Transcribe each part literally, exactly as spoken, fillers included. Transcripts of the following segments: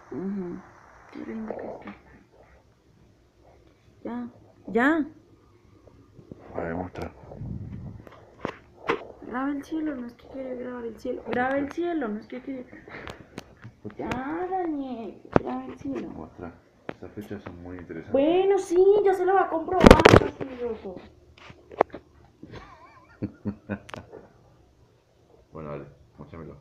Ujú. Qué linda que está. Ya, ya. A ver, muestra. Graba el cielo, no es que quiere grabar el cielo. Graba el cielo, no es que quiere. Ya, Daniel, graba el cielo. Muestra. Esas fechas son muy interesantes. Bueno, sí, ya se lo va a comprobar, fastidioso. Bueno, dale, muéstramelo.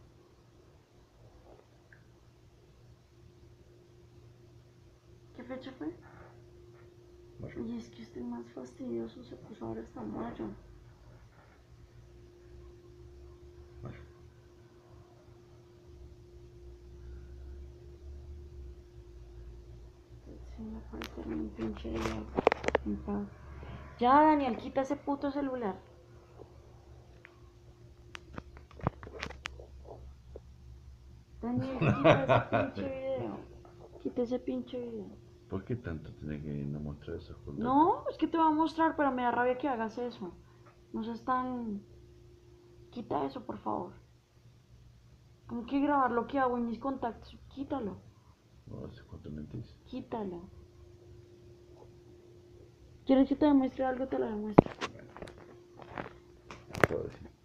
¿Qué fecha fue? Mayo. Y es que este más fastidioso se puso ahora hasta mayo. Mayo. Sí, me puede tener un pinche día en paz. Ya, Daniel, quita ese puto celular. Daniel, quita ese pinche video. Quita ese pinche video. ¿Por qué tanto tiene que no mostrar esos contactos? No, es que te va a mostrar, pero me da rabia que hagas eso. No seas tan... Quita eso, por favor. Como que grabar lo que hago en mis contactos. Quítalo. No sé cuánto mentís. Quítalo. ¿Quieres que te demuestre algo? Te lo demuestro. Bueno, puedo decir.